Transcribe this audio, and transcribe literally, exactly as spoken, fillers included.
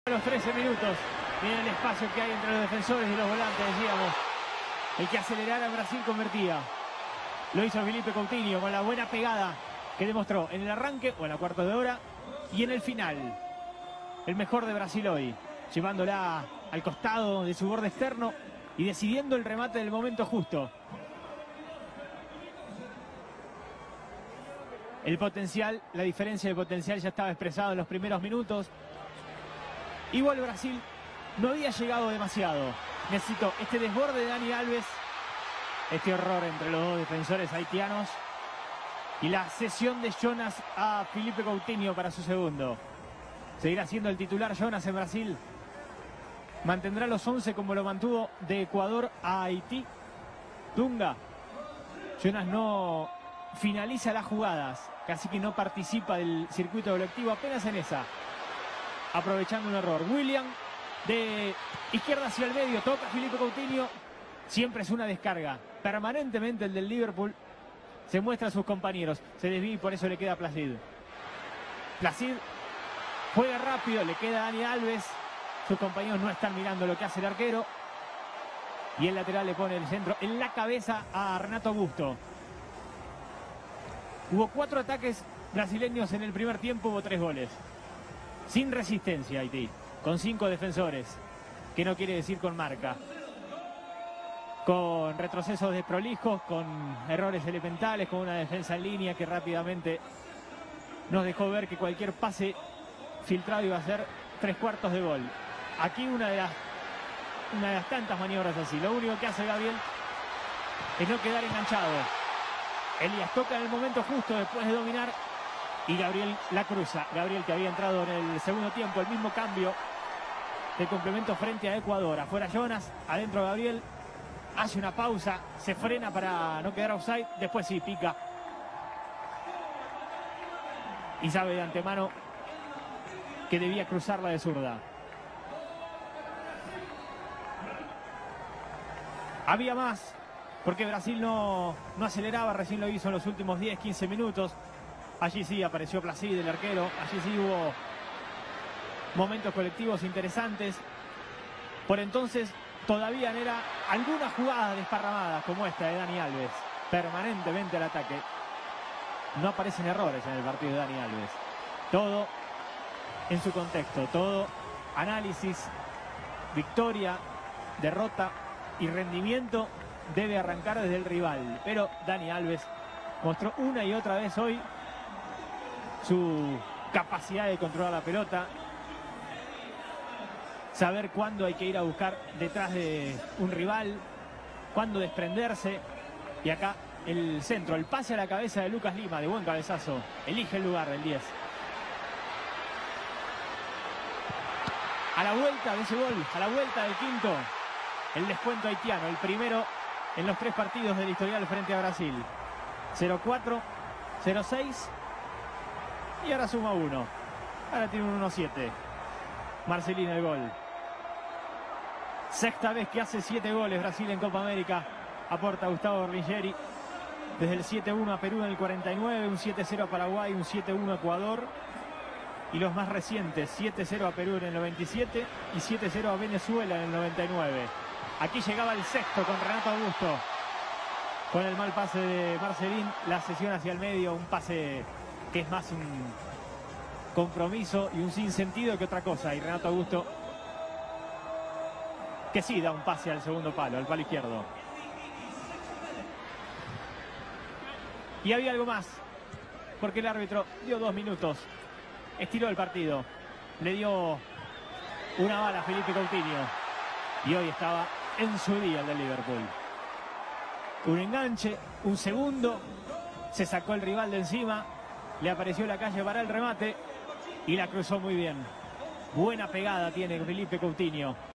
Los trece minutos, miren el espacio que hay entre los defensores y los volantes, decíamos. El que acelerara en Brasil convertía. Lo hizo Felipe Coutinho con la buena pegada que demostró en el arranque o en la cuarta de hora y en el final. El mejor de Brasil hoy, llevándola al costado de su borde externo y decidiendo el remate del momento justo. El potencial, la diferencia de potencial ya estaba expresado en los primeros minutos. Igual Brasil no había llegado demasiado. Necesitó este desborde de Dani Alves, este horror entre los dos defensores haitianos y la cesión de Jonas a Felipe Coutinho para su segundo. Seguirá siendo el titular Jonas en Brasil. Mantendrá los once como lo mantuvo de Ecuador a Haití. Dunga. Jonas no finaliza las jugadas, casi que no participa del circuito colectivo, apenas en esa. Aprovechando un error. William de izquierda hacia el medio, toca a Felipe Coutinho. Siempre es una descarga. Permanentemente el del Liverpool se muestra a sus compañeros. Se desvía y por eso le queda a Placid. Placid juega rápido, le queda a Dani Alves. Sus compañeros no están mirando lo que hace el arquero. Y el lateral le pone el centro en la cabeza a Renato Augusto. Hubo cuatro ataques brasileños en el primer tiempo, hubo tres goles. Sin resistencia Haití, con cinco defensores, que no quiere decir con marca. Con retrocesos desprolijos, con errores elementales, con una defensa en línea que rápidamente nos dejó ver que cualquier pase filtrado iba a ser tres cuartos de gol. Aquí una de las, una de las tantas maniobras así. Lo único que hace Gabriel es no quedar enganchado. Elías toca en el momento justo después de dominar y Gabriel la cruza. Gabriel, que había entrado en el segundo tiempo, el mismo cambio de complemento frente a Ecuador. Afuera Jonas, adentro Gabriel, hace una pausa, se frena para no quedar offside, después sí pica. Y sabe de antemano que debía cruzarla de zurda. Había más, porque Brasil no, no aceleraba, recién lo hizo en los últimos diez, quince minutos. Allí sí apareció Placid, el arquero. Allí sí hubo momentos colectivos interesantes. Por entonces todavía era algunas jugadas desparramadas como esta de Dani Alves. Permanentemente al ataque. No aparecen errores en el partido de Dani Alves. Todo en su contexto. Todo análisis, victoria, derrota y rendimiento debe arrancar desde el rival. Pero Dani Alves mostró una y otra vez hoy su capacidad de controlar la pelota, saber cuándo hay que ir a buscar detrás de un rival, cuándo desprenderse. Y acá el centro, el pase a la cabeza de Lucas Lima, de buen cabezazo, elige el lugar del diez. A la vuelta de ese gol, a la vuelta del quinto, el descuento haitiano, el primero en los tres partidos del historial frente a Brasil. cero cuatro, cero seis y ahora suma uno. Ahora tiene un uno siete. Marcelino el gol. Sexta vez que hace siete goles Brasil en Copa América. Aporta Gustavo Berlingeri. Desde el siete uno a Perú en el cuarenta y nueve, un siete cero a Paraguay, un siete uno a Ecuador. Y los más recientes, siete cero a Perú en el noventa y siete y siete cero a Venezuela en el noventa y nueve. Aquí llegaba el sexto con Renato Augusto. Con el mal pase de Marcelín, la cesión hacia el medio, un pase que es más un compromiso y un sinsentido que otra cosa. Y Renato Augusto, que sí da un pase al segundo palo, al palo izquierdo. Y había algo más, porque el árbitro dio dos minutos, estiró el partido, le dio una bala a Felipe Coutinho. Y hoy estaba en su día el del Liverpool. Un enganche, un segundo, se sacó el rival de encima, le apareció la calle para el remate y la cruzó muy bien. Buena pegada tiene Felipe Coutinho.